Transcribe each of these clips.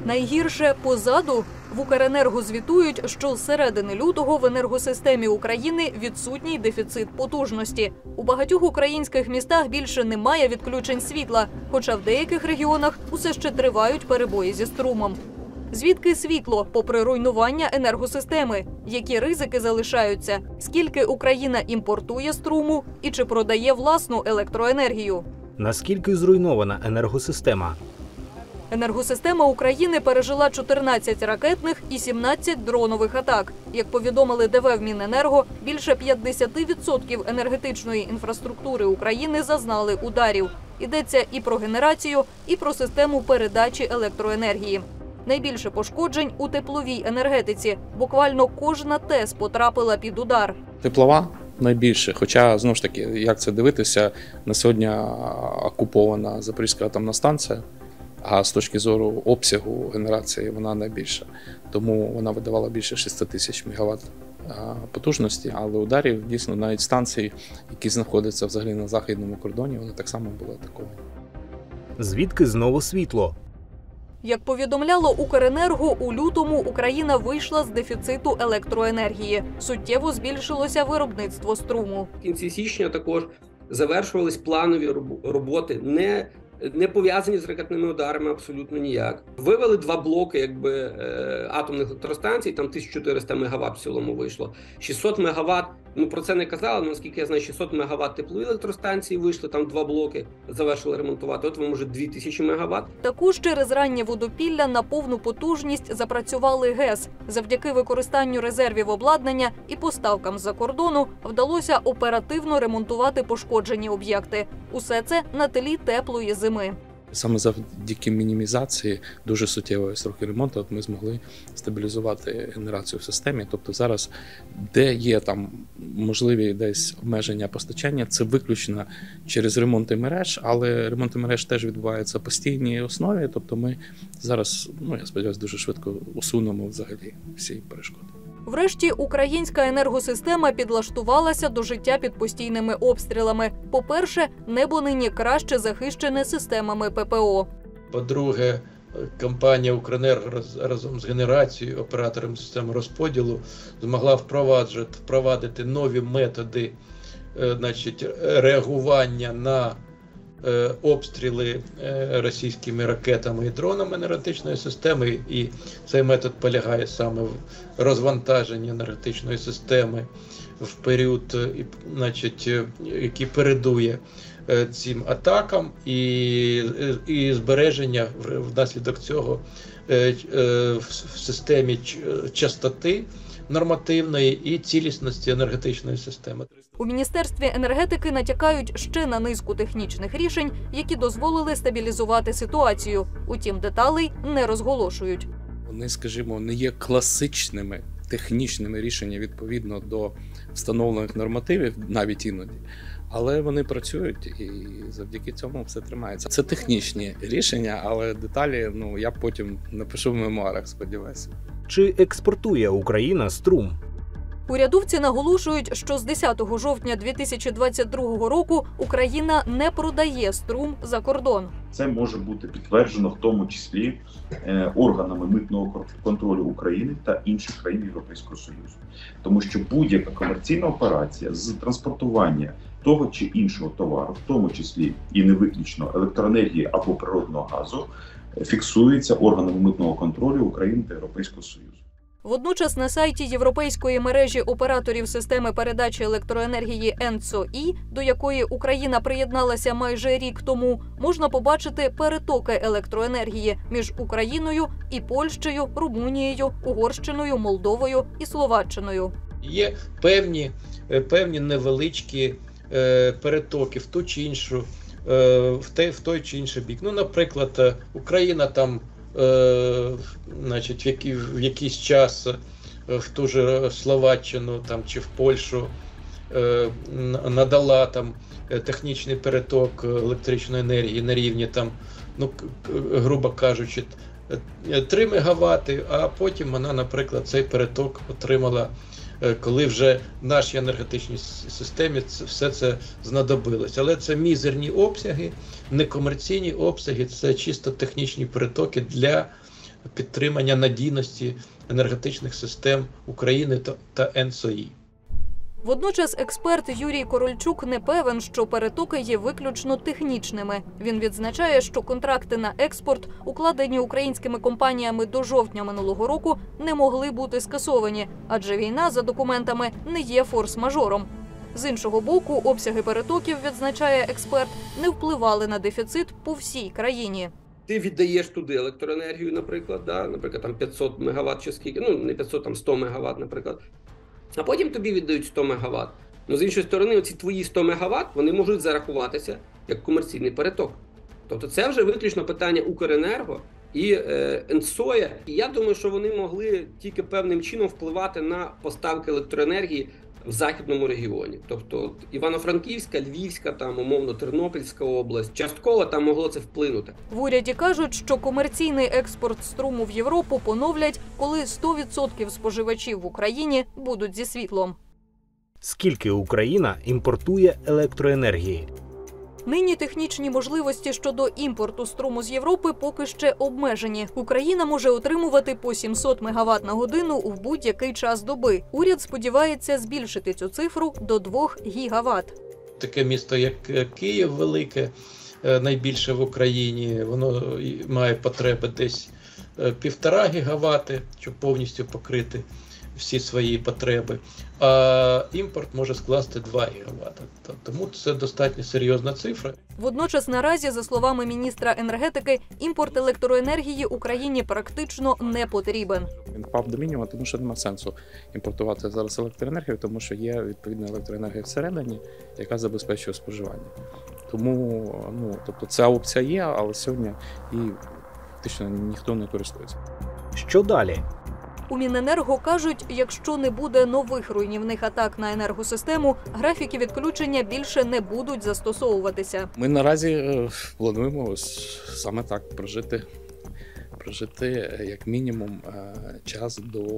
Найгірше позаду. В Укренерго звітують, що з середини лютого в енергосистемі України відсутній дефіцит потужності. У багатьох українських містах більше немає відключень світла, хоча в деяких регіонах усе ще тривають перебої зі струмом. Звідки світло, попри руйнування енергосистеми? Які ризики залишаються? Скільки Україна імпортує струму? І чи продає власну електроенергію? Наскільки зруйнована енергосистема? Енергосистема України пережила 14 ракетних і 17 дронових атак. Як повідомили ДВ в Міненерго, більше 50% енергетичної інфраструктури України зазнали ударів. Йдеться і про генерацію, і про систему передачі електроенергії. Найбільше пошкоджень у тепловій енергетиці. Буквально кожна ТЕС потрапила під удар. Теплова найбільше, хоча, знову ж таки, як це дивитися, на сьогодні окупована Запорізька атомна станція, а з точки зору обсягу генерації вона найбільша. Тому вона видавала більше 6 тисяч мегаватт потужності, але ударів дійсно навіть станції, які знаходяться взагалі на західному кордоні, вони так само були атаковані. Звідки знову світло? Як повідомляло Укренерго, у лютому Україна вийшла з дефіциту електроенергії. Суттєво збільшилося виробництво струму. В кінці січня також завершувались планові роботи, не пов'язані з ракетними ударами абсолютно ніяк. Вивели 2 блоки атомних електростанцій, там 1400 МВт в цілому вийшло. 600 МВт, про це не казали, але наскільки я знаю, 600 МВт теплові електростанції вийшли, там 2 блоки завершили ремонтувати, от вам вже 2000 МВт. Також через раннє водопілля на повну потужність запрацювали ГЕС. Завдяки використанню резервів обладнання і поставкам з-за кордону вдалося оперативно ремонтувати пошкоджені об'єкти. Усе це на тлі теплої зими. Саме завдяки мінімізації дуже суттєвої строки ремонту ми змогли стабілізувати генерацію в системі. Тобто зараз, де є там можливі десь обмеження постачання, це виключно через ремонти мереж, але ремонти мереж теж відбуваються на постійній основі. Тобто ми зараз, я сподіваюся, дуже швидко усунемо взагалі всі перешкоди. Врешті, українська енергосистема підлаштувалася до життя під постійними обстрілами. По-перше, небо нині краще захищене системами ППО. По-друге, компанія «Укренерго» разом з генерацією, оператором системи розподілу, змогла впровадити нові методи реагування на обстріли російськими ракетами і дронами енергетичної системи, і цей метод полягає саме в розвантаженні енергетичної системи в період, який передує цим атакам, і збереження внаслідок цього в системі частоти нормативної і цілісності енергетичної системи. У Міністерстві енергетики натякають ще на низку технічних рішень, які дозволили стабілізувати ситуацію. Утім, деталей не розголошують. Вони, скажімо, не є класичними технічними рішеннями відповідно до встановлених нормативів, навіть іноді. Але вони працюють і завдяки цьому все тримається. Це технічні рішення, але деталі я потім напишу в мемуарах, сподіваюся. Чи експортує Україна струм? Урядовці наголошують, що з 10 жовтня 2022 року Україна не продає струм за кордон. Це може бути підтверджено в тому числі органами митного контролю України та інших країн Європейського Союзу. Тому що будь-яка комерційна операція з транспортування того чи іншого товару, в тому числі і не виключно електроенергії або природного газу, фіксується органами митного контролю України та Європейського Союзу. Водночас на сайті Європейської мережі операторів системи передачі електроенергії ENTSO-E, до якої Україна приєдналася майже рік тому, можна побачити перетоки електроенергії між Україною і Польщею, Румунією, Угорщиною, Молдовою і Словаччиною. Є певні невеличкі перетоки в ту чи іншу, в той чи інший бік. Наприклад, Україна там в якийсь час в ту ж Словаччину чи в Польщу надала технічний переток електричної енергії на рівні грубо кажучи, 3 МВт, а потім вона, наприклад, цей переток отримала, коли вже в нашій енергетичній системі все це знадобилось. Але це мізерні обсяги, некомерційні обсяги, це чисто технічні перетоки для підтримання надійності енергетичних систем України та НСОІ. Водночас експерт Юрій Корольчук не певен, що перетоки є виключно технічними. Він відзначає, що контракти на експорт, укладені українськими компаніями до жовтня минулого року, не могли бути скасовані, адже війна, за документами, не є форс-мажором. З іншого боку, обсяги перетоків, відзначає експерт, не впливали на дефіцит по всій країні. Ти віддаєш туди електроенергію, наприклад, там 500 МВт чи скільки, не 500, там 100 МВт, наприклад. А потім тобі віддають 100 МВт. З іншої сторони, оці твої 100 МВт, вони можуть зарахуватися як комерційний переток. Тобто це вже виключно питання Укренерго і НСОЯ. І я думаю, що вони могли тільки певним чином впливати на поставки електроенергії в західному регіоні. Тобто Івано-Франківська, Львівська, там, умовно, Тернопільська область. Частково там могло це вплинути. В уряді кажуть, що комерційний експорт струму в Європу поновлять, коли 100% споживачів в Україні будуть зі світлом. Скільки Україна імпортує електроенергії? Нині технічні можливості щодо імпорту струму з Європи поки ще обмежені. Україна може отримувати по 700 МВт на годину в будь-який час доби. Уряд сподівається збільшити цю цифру до 2 ГВт. Таке місто, як Київ, велике, найбільше в Україні, воно має потреби десь 1,5 ГВт, щоб повністю покрити всі свої потреби, а імпорт може скласти 2 ГВт. Тому це достатньо серйозна цифра. Водночас наразі, за словами міністра енергетики, імпорт електроенергії Україні практично не потрібен. Він впав до мінімуму, тому що немає сенсу імпортувати зараз електроенергію, тому що є відповідна електроенергія всередині, яка забезпечує споживання. Тому, тобто ця опція є, але сьогодні її фактично ніхто не користується. Що далі? У Міненерго кажуть, якщо не буде нових руйнівних атак на енергосистему, графіки відключення більше не будуть застосовуватися. Ми наразі плануємо саме так прожити як мінімум час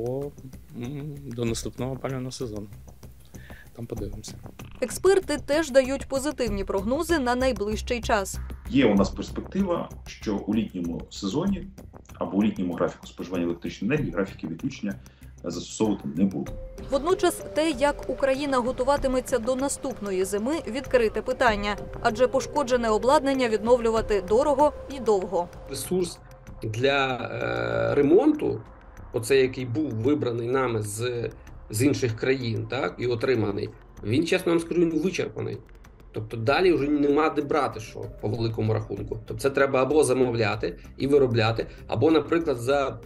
до наступного опалювального сезону. Там подивимося. Експерти теж дають позитивні прогнози на найближчий час. Є у нас перспектива, що у літньому сезоні або у літньому графіку споживання електричної енергії графіки відключення застосовувати не будуть. Водночас те, як Україна готуватиметься до наступної зими, відкрите питання. Адже пошкоджене обладнання відновлювати дорого і довго. Ресурс для ремонту, оцей, який був вибраний нами з інших країн, так, і отриманий, він, чесно вам скажу, вичерпаний. Тобто далі вже нема де брати, що по великому рахунку. Тобто це треба або замовляти і виробляти, або, наприклад,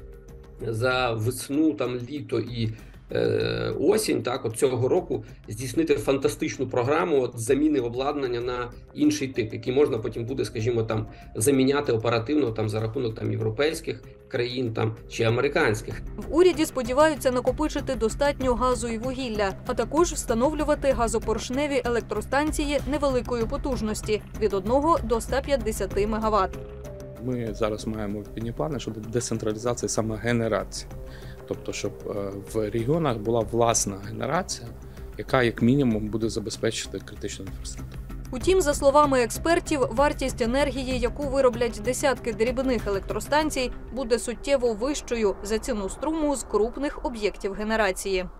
за весну, там, літо і осінь, так, от цього року здійснити фантастичну програму заміни обладнання на інший тип, який можна потім буде, скажімо, там заміняти оперативно там за рахунок там європейських країн там чи американських. В уряді сподіваються накопичити достатньо газу і вугілля, а також встановлювати газопоршневі електростанції невеликої потужності від 1 до 150 МВт. Ми зараз маємо відповідні плани щодо децентралізації саме генерації. Тобто, щоб в регіонах була власна генерація, яка як мінімум буде забезпечити критичну інфраструктуру. Утім, за словами експертів, вартість енергії, яку вироблять десятки дрібних електростанцій, буде суттєво вищою за ціну струму з крупних об'єктів генерації.